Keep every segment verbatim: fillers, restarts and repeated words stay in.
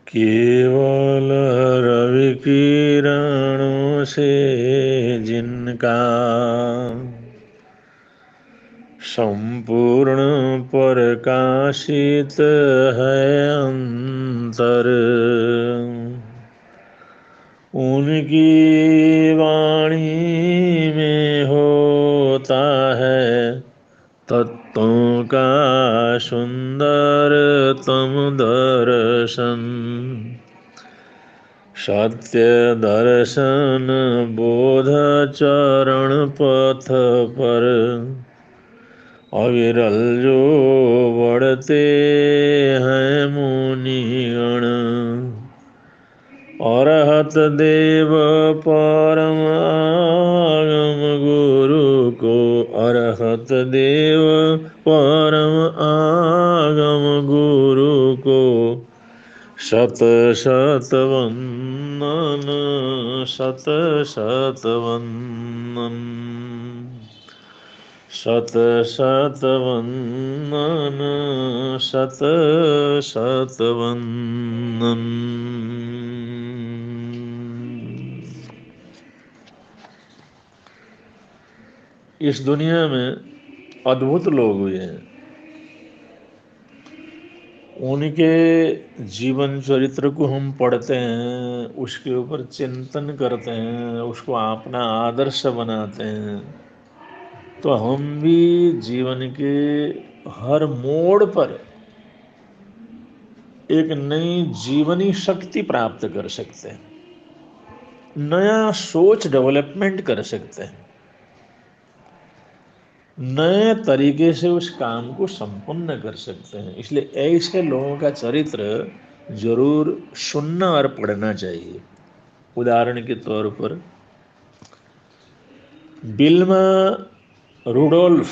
केवल रवि किरणों से जिनका संपूर्ण प्रकाशित है अंतर, उनकी वाणी में होता है तत्वों का सुंदरतम दर्शन। सत्य दर्शन बोध चरण पथ पर अविरल जो बढ़ते हैं मुनिगण। अरहत देव परम आगम गुरु को, अरहत देव परम आगम गुरु को शत शत वंदन, शत शत वंदन, शत शत वंदन, शत शत वंदन। इस दुनिया में अद्भुत लोग हुए हैं, उनके जीवन चरित्र को हम पढ़ते हैं, उसके ऊपर चिंतन करते हैं, उसको अपना आदर्श बनाते हैं, तो हम भी जीवन के हर मोड़ पर एक नई जीवनी शक्ति प्राप्त कर सकते हैं, नया सोच डेवलपमेंट कर सकते हैं, नए तरीके से उस काम को संपन्न कर सकते हैं। इसलिए ऐसे लोगों का चरित्र जरूर सुनना और पढ़ना चाहिए। उदाहरण के तौर पर बिल्मा रुडोल्फ,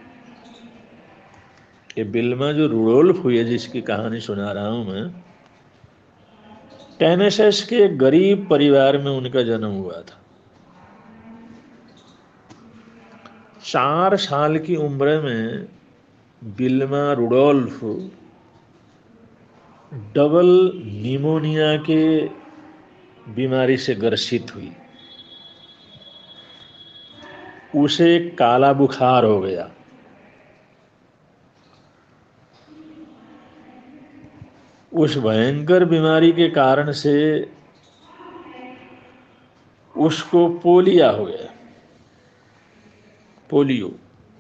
ये बिल्मा जो रुडोल्फ हुई है जिसकी कहानी सुना रहा हूं मैं, टेनेसेस के एक गरीब परिवार में उनका जन्म हुआ था। चार साल की उम्र में बिल्मा रुडोल्फ डबल निमोनिया के बीमारी से ग्रसित हुई। उसे काला बुखार हो गया। उस भयंकर बीमारी के कारण से उसको पोलिया हो गया, पोलियो,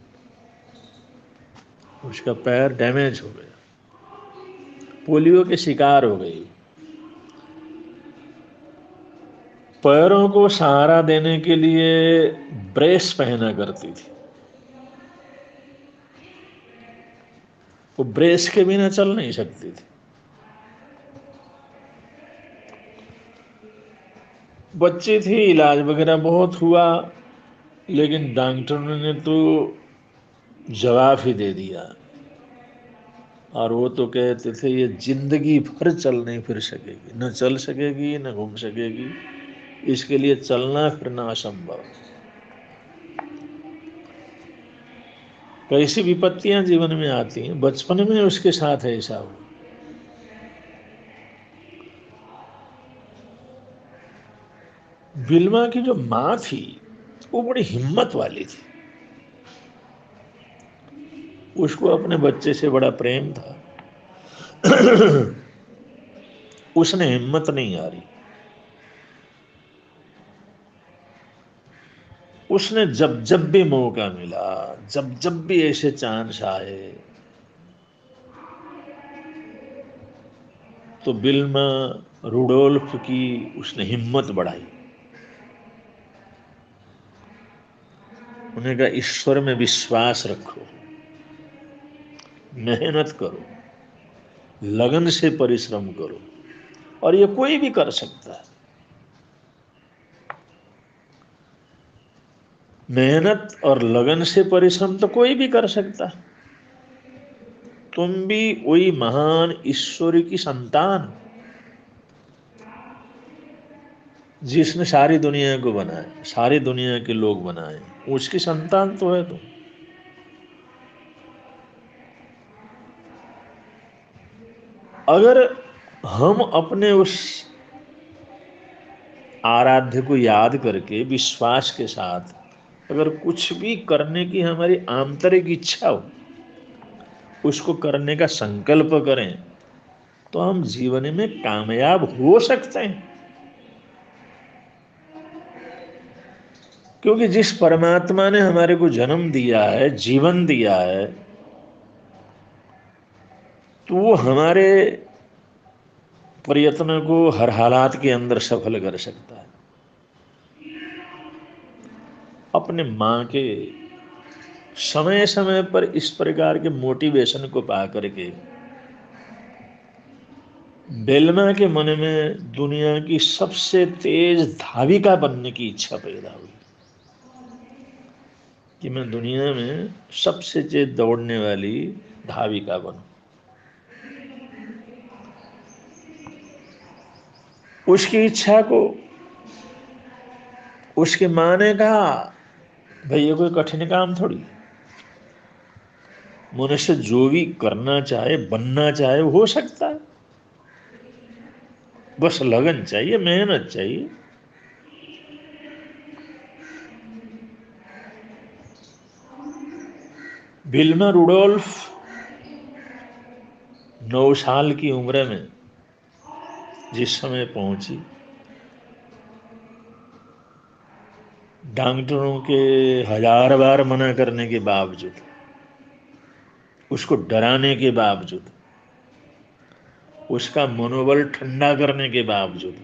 उसका पैर डैमेज हो गया, पोलियो के शिकार हो गई। पैरों को सहारा देने के लिए ब्रेस पहना करती थी, वो ब्रेस के बिना चल नहीं सकती थी। बच्ची थी, इलाज वगैरह बहुत हुआ, लेकिन डॉक्टरों ने तो जवाब ही दे दिया, और वो तो कहते थे ये जिंदगी भर चल नहीं फिर सकेगी, न चल सकेगी न घूम सकेगी, इसके लिए चलना फिरना असंभव। कैसी विपत्तियां जीवन में आती हैं, बचपन में उसके साथ ऐसा हुआ। बिल्मा की जो माँ थी वो बड़ी हिम्मत वाली थी, उसको अपने बच्चे से बड़ा प्रेम था। उसने हिम्मत नहीं हारी। उसने जब जब भी मौका मिला, जब जब भी ऐसे चांस आए, तो बिल्मा रुडोल्फ की उसने हिम्मत बढ़ाई। उन्हें कहा ईश्वर में विश्वास रखो, मेहनत करो, लगन से परिश्रम करो, और ये कोई भी कर सकता है। मेहनत और लगन से परिश्रम तो कोई भी कर सकता है। तुम भी वही महान ईश्वर की संतान, जिसने सारी दुनिया को बनाया, सारी दुनिया के लोग बनाए, उसकी संतान तो है तुम। अगर हम अपने उस आराध्य को याद करके विश्वास के साथ अगर कुछ भी करने की हमारी आंतरिक इच्छा हो, उसको करने का संकल्प करें, तो हम जीवन में कामयाब हो सकते हैं। क्योंकि जिस परमात्मा ने हमारे को जन्म दिया है, जीवन दिया है, तो वो हमारे प्रयत्न को हर हालात के अंदर सफल कर सकता है। अपने माँ के समय समय पर इस प्रकार के मोटिवेशन को पा करके बेलमा के मन में दुनिया की सबसे तेज धाविका बनने की इच्छा पैदा हुई कि मैं दुनिया में सबसे तेज दौड़ने वाली धाविका बनूं। उसकी इच्छा को उसके माँ ने कहा, भाई ये कोई कठिन काम थोड़ी, मनुष्य जो भी करना चाहे, बनना चाहे, हो सकता है, बस लगन चाहिए, मेहनत चाहिए। विल्मा रुडोल्फ नौ साल की उम्र में जिस समय पहुंची, डॉक्टरों के हजार बार मना करने के बावजूद, उसको डराने के बावजूद, उसका मनोबल ठंडा करने के बावजूद,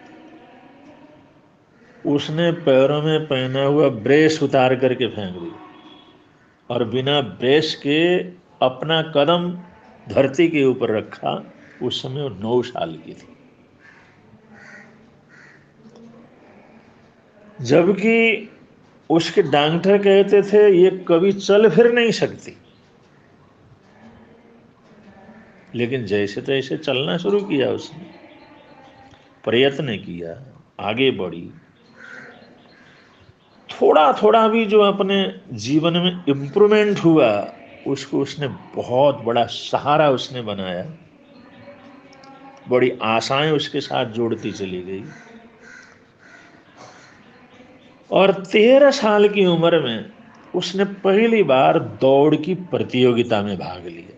उसने पैरों में पहना हुआ ब्रेस उतार करके फेंक दिया और बिना ब्रेस के अपना कदम धरती के ऊपर रखा। उस समय वो नौ साल की थी, जबकि उसके डॉक्टर कहते थे ये कभी चल फिर नहीं सकती, लेकिन जैसे तैसे चलना शुरू किया उसने, प्रयत्न किया, आगे बढ़ी। थोड़ा थोड़ा भी जो अपने जीवन में इम्प्रूवमेंट हुआ, उसको उसने बहुत बड़ा सहारा उसने बनाया, बड़ी आशाएं उसके साथ जोड़ती चली गई। और तेरह साल की उम्र में उसने पहली बार दौड़ की प्रतियोगिता में भाग लिया।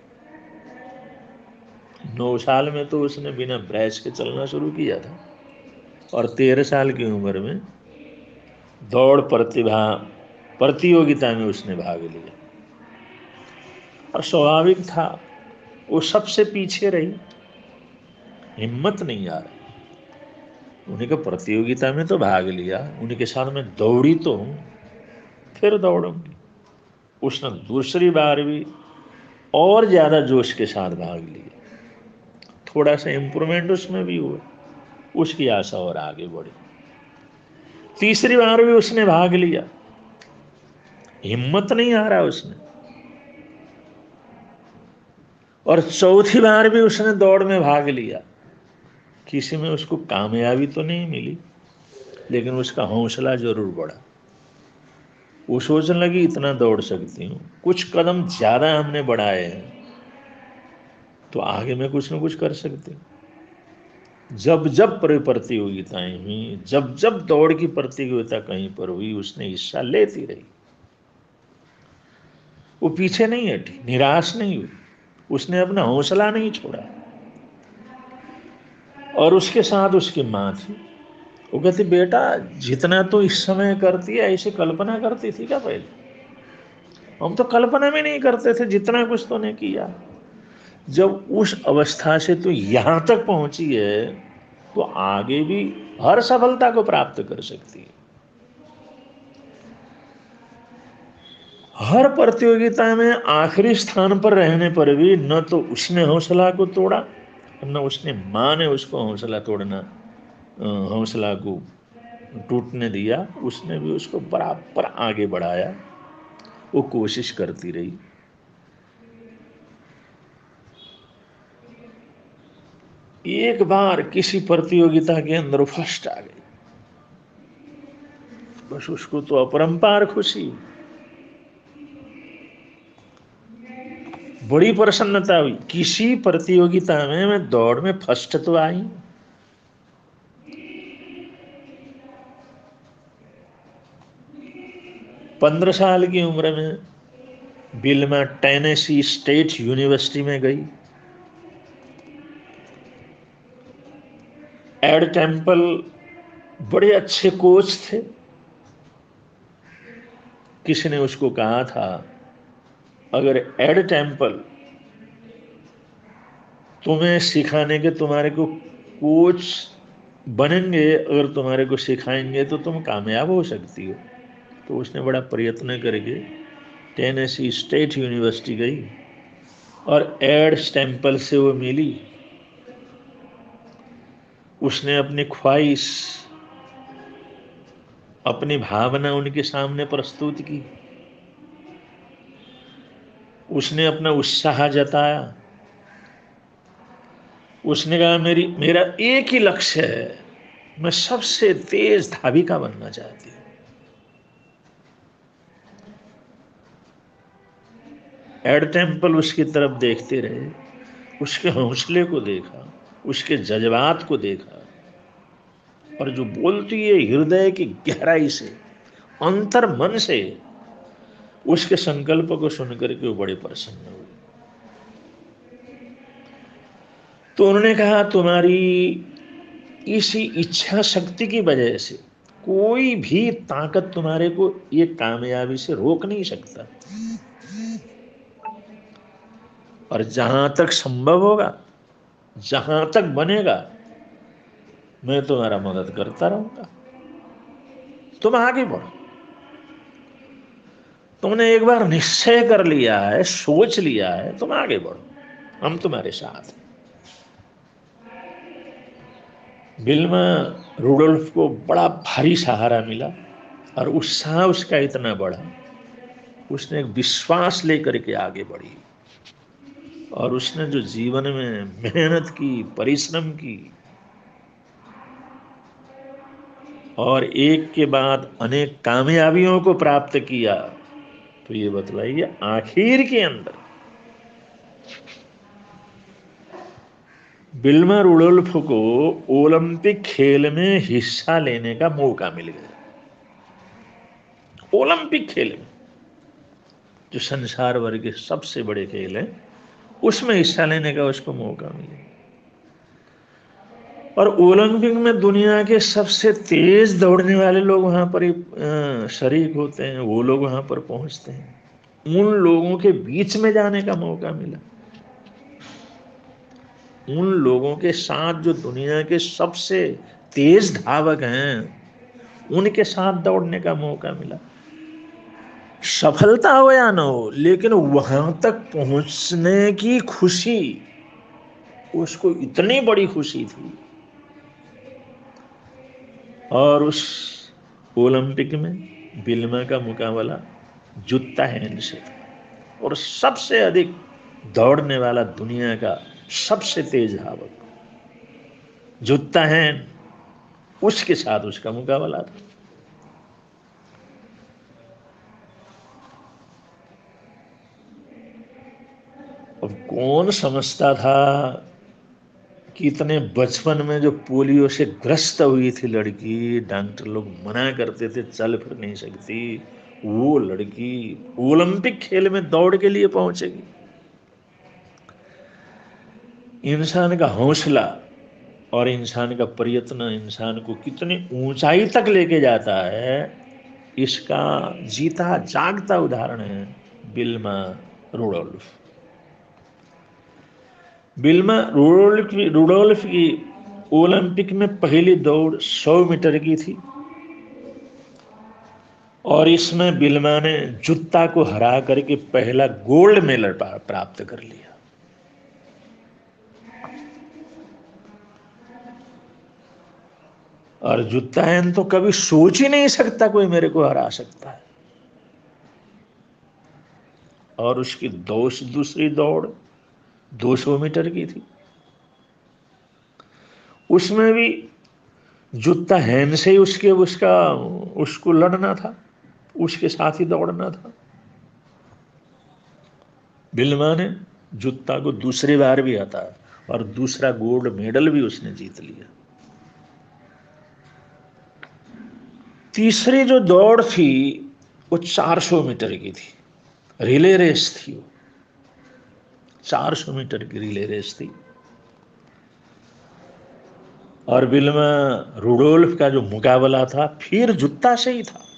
नौ साल में तो उसने बिना ब्रेस के चलना शुरू किया था, और तेरह साल की उम्र में दौड़ प्रतिभा प्रतियोगिता में उसने भाग लिया। और स्वाभाविक था, वो सबसे पीछे रही, हिम्मत नहीं आ रही। उन्हीं का प्रतियोगिता में तो भाग लिया, उन्हीं के साथ में दौड़ी तो हूं, फिर दौड़ूंगी। उसने दूसरी बार भी और ज्यादा जोश के साथ भाग लिया, थोड़ा सा इम्प्रूवमेंट उसमें भी हुआ, उसकी आशा और आगे बढ़ी। तीसरी बार भी उसने भाग लिया, हिम्मत नहीं आ रहा उसने, और चौथी बार भी उसने दौड़ में भाग लिया। किसी में उसको कामयाबी तो नहीं मिली, लेकिन उसका हौसला जरूर बढ़ा। वो सोचने लगी इतना दौड़ सकती हूँ, कुछ कदम ज्यादा हमने बढ़ाए हैं, तो आगे मैं कुछ ना कुछ कर सकती हूँ। जब जब प्रतियोगिताएं हुई, जब जब दौड़ की प्रतियोगिता कहीं पर हुई, उसने हिस्सा लेती रही। वो पीछे नहीं हटी, निराश नहीं हुई, उसने अपना हौसला नहीं छोड़ा। और उसके साथ उसकी माँ थी। वो कहती, बेटा जितना तो इस समय करती है, ऐसे कल्पना करती थी क्या पहले? हम तो कल्पना में नहीं करते थे, जितना कुछ तूने किया। जब उस अवस्था से तो यहां तक पहुंची है, तो आगे भी हर सफलता को प्राप्त कर सकती है। हर प्रतियोगिता में आखिरी स्थान पर रहने पर भी न तो उसने हौसला को तोड़ा, न उसने माँ ने उसको हौसला तोड़ना, हौसला को टूटने दिया। उसने भी उसको बराबर आगे बढ़ाया, वो कोशिश करती रही। एक बार किसी प्रतियोगिता के अंदर फर्स्ट आ गई, बस उसको तो अपरंपार खुशी, बड़ी प्रसन्नता हुई, किसी प्रतियोगिता में मैं दौड़ में फर्स्ट तो आई। पंद्रह साल की उम्र में बिल्मा टेनेसी स्टेट यूनिवर्सिटी में गई। एड टेम्पल बड़े अच्छे कोच थे। किसी ने उसको कहा था, अगर एड टेम्पल तुम्हें सिखाने के, तुम्हारे को कोच बनेंगे, अगर तुम्हारे को सिखाएंगे तो तुम कामयाब हो सकती हो। तो उसने बड़ा प्रयत्न करके टेनेसी स्टेट यूनिवर्सिटी गई और एड टेम्पल से वो मिली। उसने अपनी ख्वाहिश, अपनी भावना उनके सामने प्रस्तुत की। उसने अपना उत्साह जताया। उसने कहा, मेरी मेरा एक ही लक्ष्य है, मैं सबसे तेज धाविका बनना चाहती हूँ। एड टेम्पल उसकी तरफ देखते रहे, उसके हौसले को देखा, उसके जज्बात को देखा, और जो बोलती है हृदय की गहराई से, अंतर मन से, उसके संकल्प को सुनकर के वो बड़े प्रसन्न हुए। तो उन्होंने कहा, तुम्हारी इसी इच्छा शक्ति की वजह से कोई भी ताकत तुम्हारे को ये कामयाबी से रोक नहीं सकता, और जहां तक संभव होगा, जहां तक बनेगा, मैं तुम्हारा मदद करता रहूंगा। तुम आगे बढ़ो। तुमने एक बार निश्चय कर लिया है, सोच लिया है, तुम आगे बढ़ो, हम तुम्हारे साथ हैं। बिल्मा रूडोल्फ को बड़ा भारी सहारा मिला, और उत्साह उसका इतना बढ़ा, उसने एक विश्वास लेकर के आगे बढ़ी, और उसने जो जीवन में मेहनत की, परिश्रम की, और एक के बाद अनेक कामयाबियों को प्राप्त किया, तो ये बतलाइए आखिर के अंदर बिल्मा रूडोल्फ को ओलंपिक खेल में हिस्सा लेने का मौका मिल गया। ओलंपिक खेल में, जो संसार भर के सबसे बड़े खेल हैं, उसमें हिस्सा लेने का उसको मौका मिला। और ओलंपिक में दुनिया के सबसे तेज दौड़ने वाले लोग वहां पर शरीक होते हैं, वो लोग वहां पर पहुंचते हैं। उन लोगों के बीच में जाने का मौका मिला, उन लोगों के साथ जो दुनिया के सबसे तेज धावक हैं, उनके साथ दौड़ने का मौका मिला। सफलता हो या ना हो, लेकिन वहां तक पहुंचने की खुशी, उसको इतनी बड़ी खुशी थी। और उस ओलंपिक में बिल्मा का मुकाबला जुत्ता हैंड से था, और सबसे अधिक दौड़ने वाला दुनिया का सबसे तेज धावक जुत्ता हैंड, उसके साथ उसका मुकाबला था। अब कौन समझता था कि इतने बचपन में जो पोलियो से ग्रस्त हुई थी लड़की, डॉक्टर लोग मना करते थे चल फिर नहीं सकती, वो लड़की ओलंपिक खेल में दौड़ के लिए पहुंचेगी। इंसान का हौसला और इंसान का प्रयत्न इंसान को कितनी ऊंचाई तक लेके जाता है, इसका जीता जागता उदाहरण है बिल्मा रूडोल्फ। बिल्मा रूडोल्फ की रूडोल्फ की ओलंपिक में पहली दौड़ सौ मीटर की थी, और इसमें बिल्मा ने जुत्ता को हरा करके पहला गोल्ड मेडल प्राप्त कर लिया। और जुत्ता हैन तो कभी सोच ही नहीं सकता कोई मेरे को हरा सकता है। और उसकी दो दूसरी दौड़ दो सौ मीटर की थी, उसमें भी जुत्ता हैन से ही उसके उसका उसको लड़ना था, उसके साथ ही दौड़ना था। बिल्मा ने जुत्ता को दूसरी बार भी आता और दूसरा गोल्ड मेडल भी उसने जीत लिया। तीसरी जो दौड़ थी वो चार सौ मीटर की थी, रिले रेस थी वो, चार सौ मीटर की रिले रेस थी। और विल्मा रुडोल्फ का जो मुकाबला था फिर जुत्ता से ही था।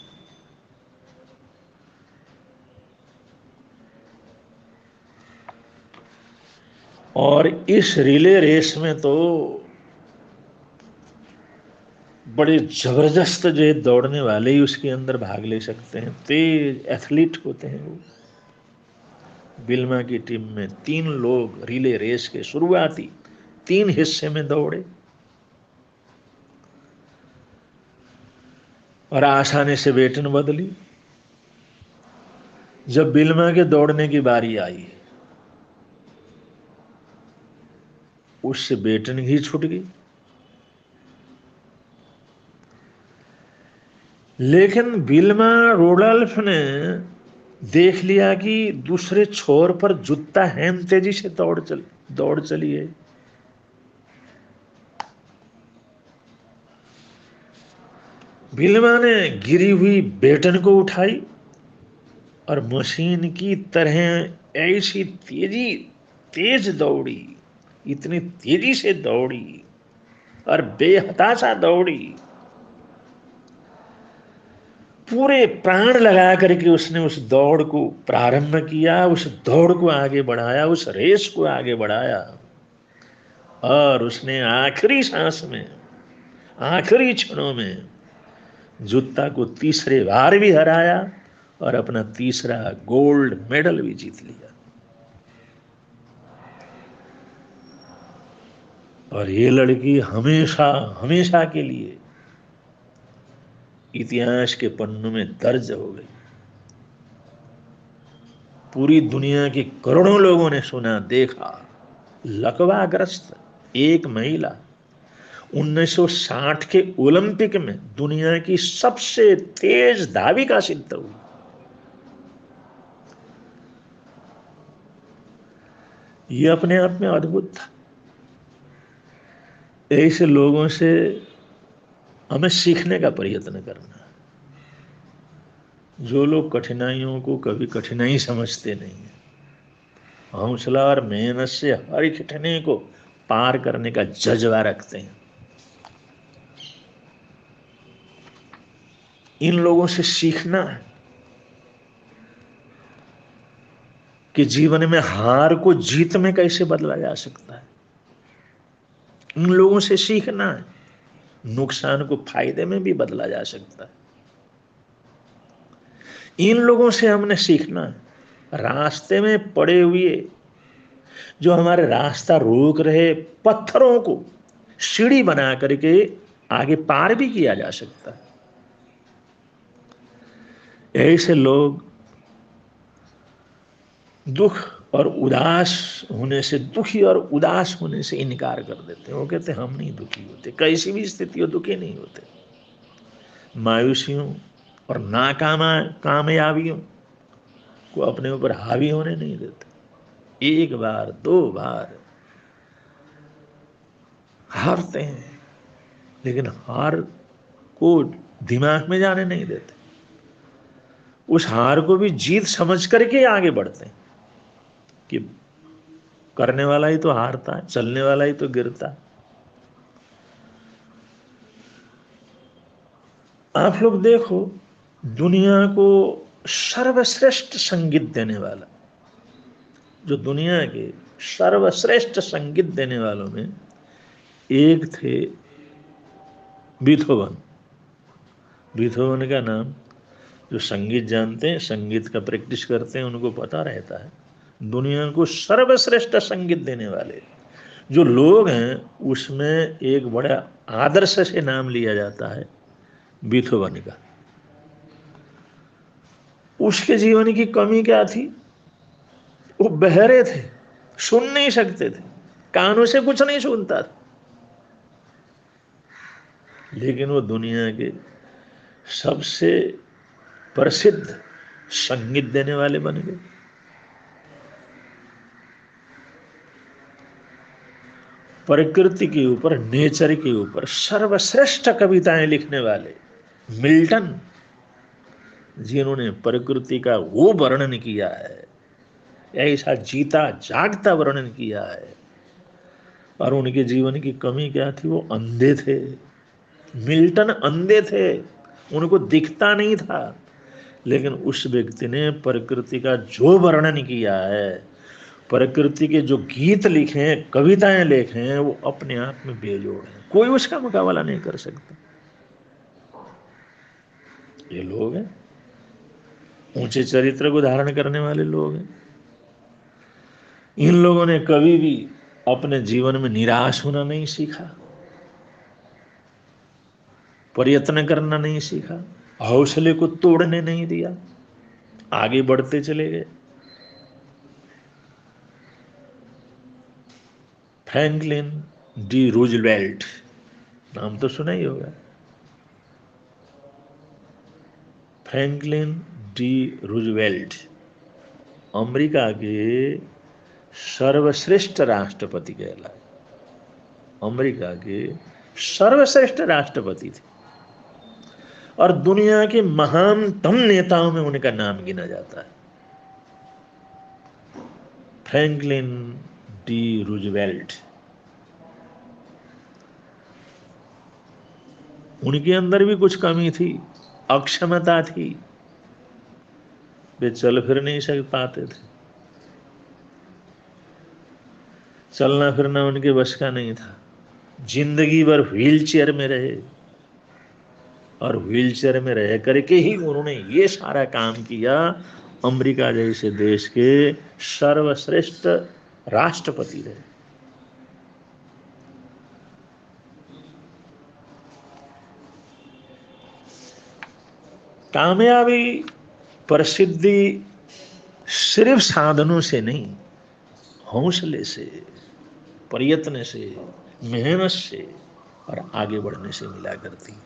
और इस रिले रेस में तो बड़े जबरदस्त जो दौड़ने वाले ही उसके अंदर भाग ले सकते हैं, तेज एथलीट होते हैं वो। विल्मा की टीम में तीन लोग रिले रेस के शुरुआती तीन हिस्से में दौड़े और आसानी से बेटन बदली। जब विल्मा के दौड़ने की बारी आई, उससे बेटन ही छूट गई। लेकिन विल्मा रोडोल्फ ने देख लिया कि दूसरे छोर पर जुत्ता हैम तेजी से दौड़ चल दौड़ चली है। विल्मा ने गिरी हुई बेटन को उठाई और मशीन की तरह ऐसी तेजी तेज दौड़ी, इतनी तेजी से दौड़ी और बेहताशा दौड़ी, पूरे प्राण लगा करके उसने उस दौड़ को प्रारंभ किया, उस दौड़ को आगे बढ़ाया, उस रेस को आगे बढ़ाया। और उसने आखिरी सांस में, आखिरी क्षणों में जुत्ता को तीसरे बार भी हराया और अपना तीसरा गोल्ड मेडल भी जीत लिया। और ये लड़की हमेशा हमेशा के लिए इतिहास के पन्नों में दर्ज हो गई। पूरी दुनिया के करोड़ों लोगों ने सुना, देखा। लकवाग्रस्त एक महिला उन्नीस सौ साठ के ओलंपिक में दुनिया की सबसे तेज धाविका सिद्ध हुई। यह अपने आप में अद्भुत था। ऐसे लोगों से हमें सीखने का प्रयत्न करना। जो लोग कठिनाइयों को कभी कठिनाई समझते नहीं है, हौसला और मेहनत से हर कठिनाई को पार करने का जज्बा रखते हैं, इन लोगों से सीखना है कि जीवन में हार को जीत में कैसे बदला जा सकता है। इन लोगों से सीखना है नुकसान को फायदे में भी बदला जा सकता है। इन लोगों से हमने सीखना है रास्ते में पड़े हुए, जो हमारे रास्ता रोक रहे पत्थरों को सीढ़ी बना करके आगे पार भी किया जा सकता है। ऐसे लोग दुख और उदास होने से, दुखी और उदास होने से इनकार कर देते हैं। वो कहते हैं हम नहीं दुखी होते, कैसी भी स्थिति हो दुखी नहीं होते। मायूसियों और नाकामा कामयाबियों को अपने ऊपर हावी होने नहीं देते। एक बार दो बार हारते हैं, लेकिन हार को दिमाग में जाने नहीं देते। उस हार को भी जीत समझ करके आगे बढ़ते हैं कि करने वाला ही तो हारता है, चलने वाला ही तो गिरता है। आप लोग देखो, दुनिया को सर्वश्रेष्ठ संगीत देने वाला, जो दुनिया के सर्वश्रेष्ठ संगीत देने वालों में एक थे बीथोवन। बीथोवन का नाम, जो संगीत जानते हैं, संगीत का प्रैक्टिस करते हैं, उनको पता रहता है। दुनिया को सर्वश्रेष्ठ संगीत देने वाले जो लोग हैं, उसमें एक बड़ा आदर्श से नाम लिया जाता है बीथोवन का। उसके जीवन की कमी क्या थी? वो बहरे थे, सुन नहीं सकते थे, कानों से कुछ नहीं सुनता था, लेकिन वो दुनिया के सबसे प्रसिद्ध संगीत देने वाले बन गए। प्रकृति के ऊपर, नेचर के ऊपर सर्वश्रेष्ठ कविताएं लिखने वाले मिल्टन, जिन्होंने प्रकृति का वो वर्णन किया है, ऐसा जीता जागता वर्णन किया है। और उनके जीवन की कमी क्या थी? वो अंधे थे। मिल्टन अंधे थे, उनको दिखता नहीं था, लेकिन उस व्यक्ति ने प्रकृति का जो वर्णन किया है, प्रकृति के जो गीत लिखे हैं, कविताएं लिखे हैं, वो अपने आप में बेजोड़ हैं, कोई उसका मुकाबला नहीं कर सकता। ये लोग हैं, ऊंचे चरित्र को धारण करने वाले लोग हैं। इन लोगों ने कभी भी अपने जीवन में निराश होना नहीं सीखा, प्रयत्न करना नहीं सीखा, हौसले को तोड़ने नहीं दिया, आगे बढ़ते चले गए। फ्रैंकलिन डी रूजवेल्ट, नाम तो सुना ही होगा। फ्रैंकलिन डी रूजवेल्ट अमेरिका के सर्वश्रेष्ठ राष्ट्रपति कहलाए। अमेरिका के सर्वश्रेष्ठ राष्ट्रपति थे और दुनिया के महानतम नेताओं में उनका नाम गिना जाता है। Franklin D Roosevelt. उनके अंदर भी कुछ कमी थी, अक्षमता थी, वे चल फिर नहीं सक पाते थे, चलना फिरना उनके बस का नहीं था। जिंदगी भर व्हील चेयर में रहे और व्हील चेयर में रह करके ही उन्होंने ये सारा काम किया। अमेरिका जैसे देश के सर्वश्रेष्ठ राष्ट्रपति रहे। कामयाबी, प्रसिद्धि सिर्फ साधनों से नहीं, हौसले से, प्रयत्न से, मेहनत से और आगे बढ़ने से मिला करती।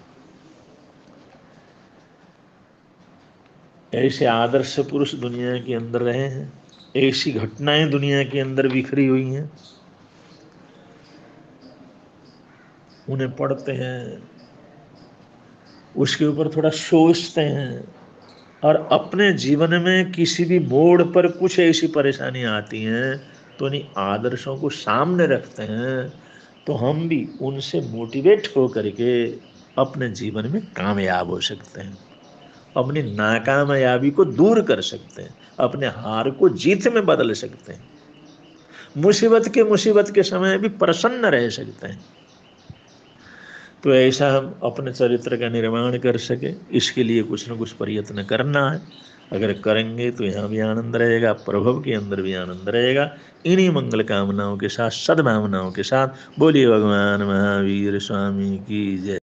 ऐसे आदर्श पुरुष दुनिया के अंदर रहे हैं, ऐसी घटनाएं दुनिया के अंदर बिखरी हुई हैं। उन्हें पढ़ते हैं, उसके ऊपर थोड़ा सोचते हैं और अपने जीवन में किसी भी मोड़ पर कुछ ऐसी परेशानी आती हैं तो उन्हीं आदर्शों को सामने रखते हैं, तो हम भी उनसे मोटिवेट हो करके अपने जीवन में कामयाब हो सकते हैं, अपनी नाकामयाबी को दूर कर सकते हैं, अपने हार को जीत में बदल सकते हैं, मुसीबत के मुसीबत के समय भी प्रसन्न रह सकते हैं। तो ऐसा हम अपने चरित्र का निर्माण कर सके, इसके लिए कुछ न कुछ प्रयत्न करना है। अगर करेंगे तो यहाँ भी आनंद रहेगा, प्रभव के अंदर भी आनंद रहेगा। इन्हीं मंगल कामनाओं के साथ, सद्भावनाओं के साथ बोलिए भगवान महावीर स्वामी की जय।